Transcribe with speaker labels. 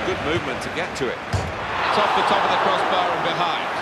Speaker 1: good movement to get to it.
Speaker 2: It's off the top of the crossbar and behind.